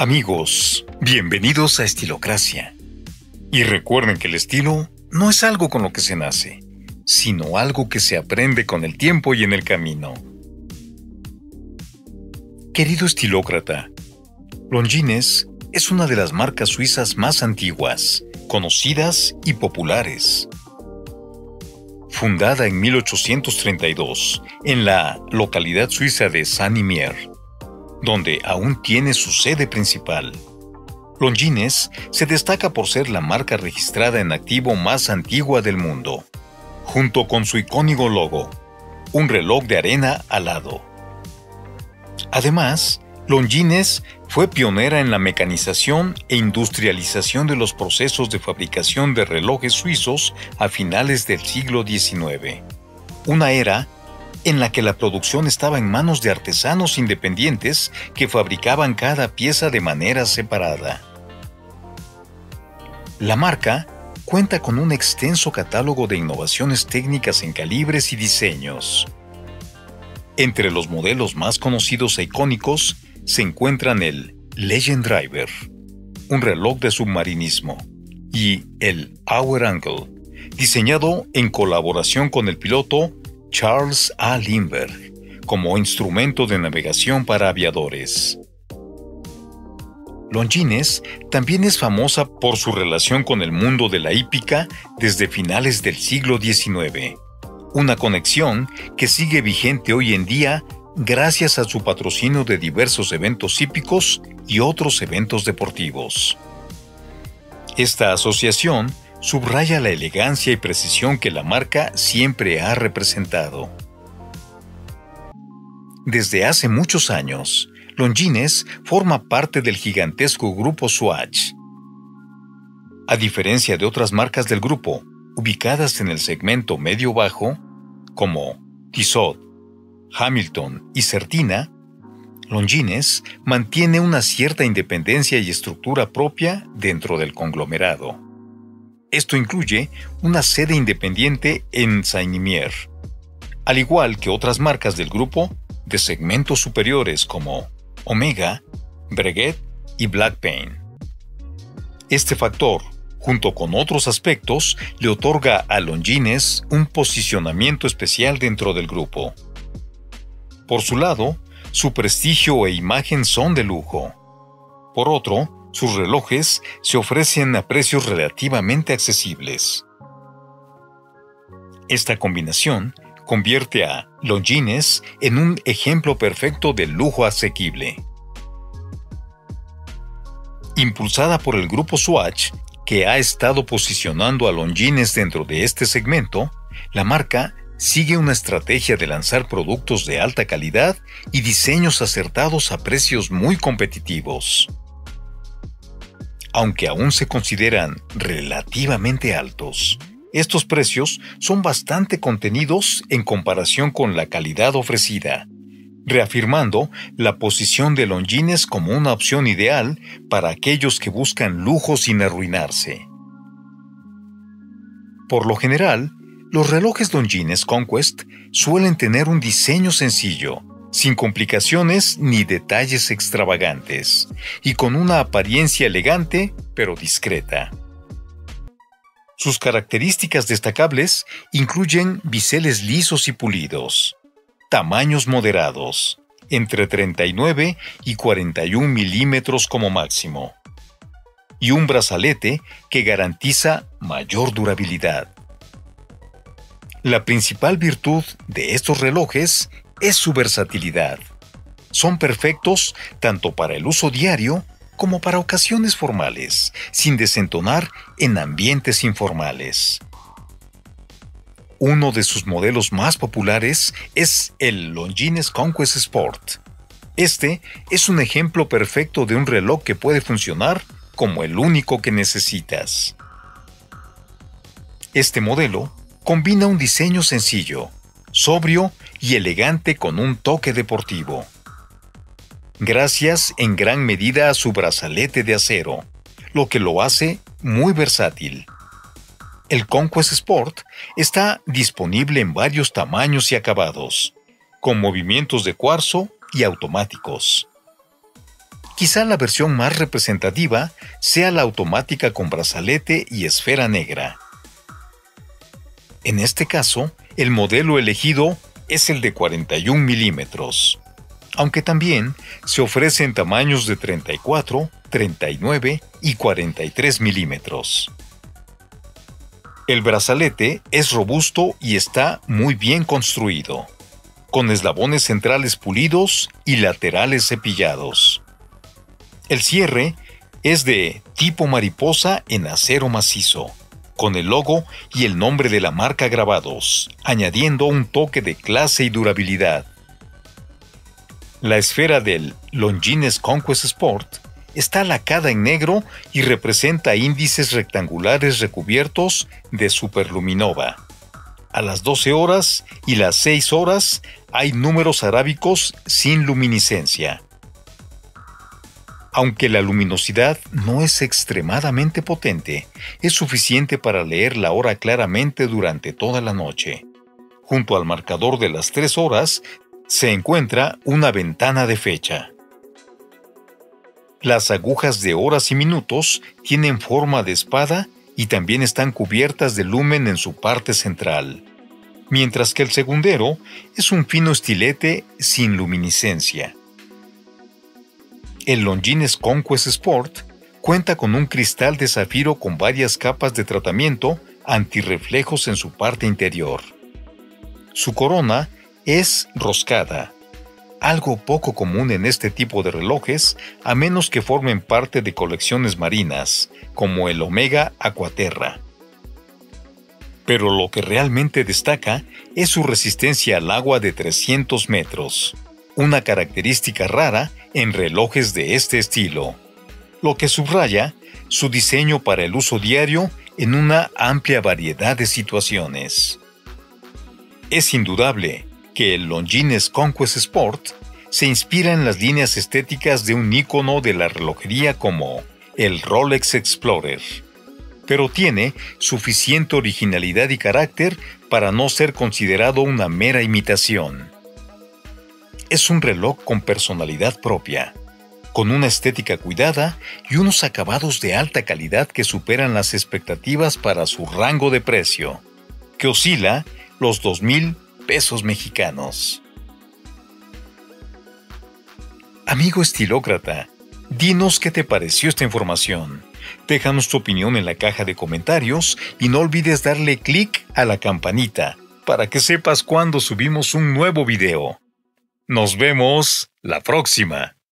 Amigos, bienvenidos a Estilocracia. Y recuerden que el estilo no es algo con lo que se nace, sino algo que se aprende con el tiempo y en el camino. Querido estilócrata, Longines es una de las marcas suizas más antiguas, conocidas y populares. Fundada en 1832 en la localidad suiza de Saint-Imier, donde aún tiene su sede principal. Longines se destaca por ser la marca registrada en activo más antigua del mundo, junto con su icónico logo, un reloj de arena alado. Además, Longines fue pionera en la mecanización e industrialización de los procesos de fabricación de relojes suizos a finales del siglo XIX, una era en la que la producción estaba en manos de artesanos independientes que fabricaban cada pieza de manera separada. La marca cuenta con un extenso catálogo de innovaciones técnicas en calibres y diseños. Entre los modelos más conocidos e icónicos se encuentran el Legend Driver, un reloj de submarinismo, y el Hour Angle, diseñado en colaboración con el piloto Charles A. Lindbergh como instrumento de navegación para aviadores. Longines también es famosa por su relación con el mundo de la hípica desde finales del siglo XIX, una conexión que sigue vigente hoy en día gracias a su patrocinio de diversos eventos hípicos y otros eventos deportivos. Esta asociación subraya la elegancia y precisión que la marca siempre ha representado. Desde hace muchos años, Longines forma parte del gigantesco grupo Swatch. A diferencia de otras marcas del grupo, ubicadas en el segmento medio-bajo, como Tissot, Hamilton y Certina, Longines mantiene una cierta independencia y estructura propia dentro del conglomerado. Esto incluye una sede independiente en Saint-Imier, al igual que otras marcas del grupo de segmentos superiores como Omega, Breguet y Blancpain. Este factor, junto con otros aspectos, le otorga a Longines un posicionamiento especial dentro del grupo. Por su lado, su prestigio e imagen son de lujo. Por otro, sus relojes se ofrecen a precios relativamente accesibles. Esta combinación convierte a Longines en un ejemplo perfecto de lujo asequible. Impulsada por el grupo Swatch, que ha estado posicionando a Longines dentro de este segmento, la marca sigue una estrategia de lanzar productos de alta calidad y diseños acertados a precios muy competitivos. Aunque aún se consideran relativamente altos, estos precios son bastante contenidos en comparación con la calidad ofrecida, reafirmando la posición de Longines como una opción ideal para aquellos que buscan lujo sin arruinarse. Por lo general, los relojes Longines Conquest suelen tener un diseño sencillo, sin complicaciones ni detalles extravagantes, y con una apariencia elegante pero discreta. Sus características destacables incluyen biseles lisos y pulidos, tamaños moderados, entre 39 y 41 milímetros como máximo, y un brazalete que garantiza mayor durabilidad. La principal virtud de estos relojes es su versatilidad. Son perfectos tanto para el uso diario como para ocasiones formales, sin desentonar en ambientes informales. Uno de sus modelos más populares es el Longines Conquest Sport. Este es un ejemplo perfecto de un reloj que puede funcionar como el único que necesitas. Este modelo combina un diseño sencillo, sobrio y elegante con un toque deportivo. Gracias en gran medida a su brazalete de acero, lo que lo hace muy versátil. El Conquest Sport está disponible en varios tamaños y acabados, con movimientos de cuarzo y automáticos. Quizá la versión más representativa sea la automática con brazalete y esfera negra. En este caso, el modelo elegido es el de 41 milímetros, aunque también se ofrecen tamaños de 34, 39 y 43 milímetros. El brazalete es robusto y está muy bien construido, con eslabones centrales pulidos y laterales cepillados. El cierre es de tipo mariposa en acero macizo, con el logo y el nombre de la marca grabados, añadiendo un toque de clase y durabilidad. La esfera del Longines Conquest Sport está lacada en negro y representa índices rectangulares recubiertos de superluminova. A las 12 horas y las 6 horas hay números arábicos sin luminiscencia. Aunque la luminosidad no es extremadamente potente, es suficiente para leer la hora claramente durante toda la noche. Junto al marcador de las 3 horas se encuentra una ventana de fecha. Las agujas de horas y minutos tienen forma de espada y también están cubiertas de lumen en su parte central, mientras que el segundero es un fino estilete sin luminiscencia. El Longines Conquest Sport cuenta con un cristal de zafiro con varias capas de tratamiento antirreflejos en su parte interior. Su corona es roscada, algo poco común en este tipo de relojes, a menos que formen parte de colecciones marinas, como el Omega Aquaterra. Pero lo que realmente destaca es su resistencia al agua de 300 metros, una característica rara en relojes de este estilo, lo que subraya su diseño para el uso diario en una amplia variedad de situaciones. Es indudable que el Longines Conquest Sport se inspira en las líneas estéticas de un ícono de la relojería como el Rolex Explorer, pero tiene suficiente originalidad y carácter para no ser considerado una mera imitación. Es un reloj con personalidad propia, con una estética cuidada y unos acabados de alta calidad que superan las expectativas para su rango de precio, que oscila los 2,000 pesos mexicanos. Amigo estilócrata, dinos qué te pareció esta información. Déjanos tu opinión en la caja de comentarios y no olvides darle clic a la campanita para que sepas cuando subimos un nuevo video. Nos vemos la próxima.